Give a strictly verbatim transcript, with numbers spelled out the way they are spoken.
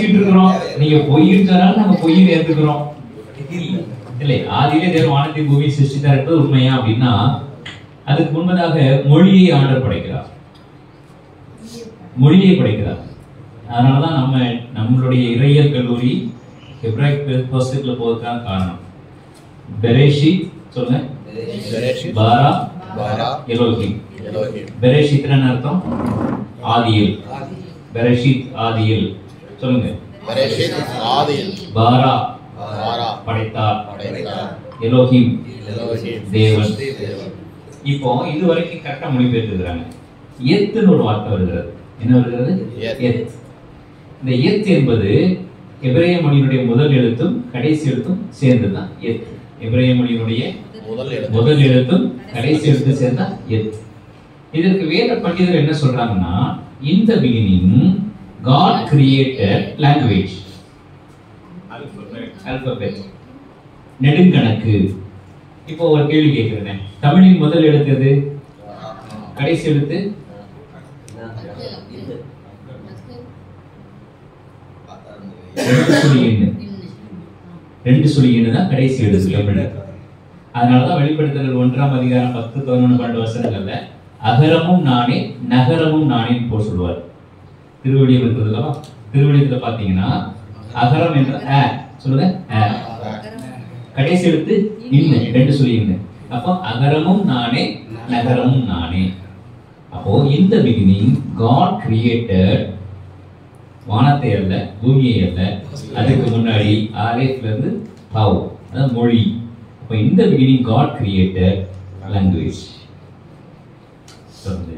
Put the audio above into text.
நினைச்சிட்டு இருக்கிறோம். நீங்க பொய்ன்னு சொன்னாலும் நம்ம பொய்ன்னு ஏத்துக்கிறோம் இல்லை. ஆதியிலே தேவன் வானத்தை பூமியை சிருஷ்டித்தார் என்பது உண்மையா அப்படின்னா, அதுக்கு முன்பதாக மொழியை ஆண்டவர் படைக்கிறார், மொழியை படைக்கிறார். அதனாலதான் நம்ம நம்மளுடைய இறையியல் கல்லூரி ஹெப்ராயிக் புஸ்தகத்துல போறதுக்கான காரணம். பெரேஷித் சொல்லுங்க, பாரா எலோஹிம். பெரேஷித் என்ன அர்த்தம்? ஆதியில். பெரேஷித் ஆதியில் சொல்லுங்க. பாரா படைத்தார், எலோஹிம் தேவன். இப்போ இது வரைக்கும் கரெக்டா மொழிபெயர்த்துக்கிறாங்க. எத்துன்னு ஒரு வார்த்தை வருகிறது. என்ன வருகிறது? எத். இந்த எத் என்பது எபிரேய மொழியினுடைய முதல் எழுத்தும் கடைசி எழுத்தும் சேர்ந்துதான் எத். எபிரேய மொழியினுடைய முதல் எழுத்தும் கடைசி எழுத்தும் சேர்ந்தா எத். இதற்கு வேத பண்டிதர் என்ன சொல்றாங்கன்னா, in the beginning God created language, alphabet, நெடுங்கணக்கு. இப்போ ஒரு கேள்வி கேட்கிறேன், தமிழின் முதல் எழுத்து எது? கடைசி எழுத்து? ரெண்டு சுழி எண்ணு. ரெண்டு சுழி எண்ணு தான் கடைசி எழுத்து தமிழ். அதனாலதான் வெளிப்படுத்தல் ஒன்றாம் அதிகாரம் பத்து பதினொன்று பன்னெண்டு வசனங்கள்ல அகரமும் நானே நகரமும் நானேன்னு போய் சொல்லுவார். திருவள்ளியம் இருக்கிறதுல திருவள்ளியத்துல பாத்தீங்கன்னா அகரம் என்ற அ சொல்லுங்க, கடைசி எழுத்து இன்ன, ரெண்டு சொல்லி இன்ன. அப்போ அகரமும் நானே நகரமும் நானே. அப்போ இந்த பிகினிங் காட் கிரியேட்டட், வானத்தை அல்ல பூமியை அல்ல, அதுக்கு முன்னாடி ஆலேஃப்ல இருந்து தாவ், அதாவது மொழி. அப்போ இந்த பிகினிங் காட் கிரியேட்டட் லாங்குவேஜ்.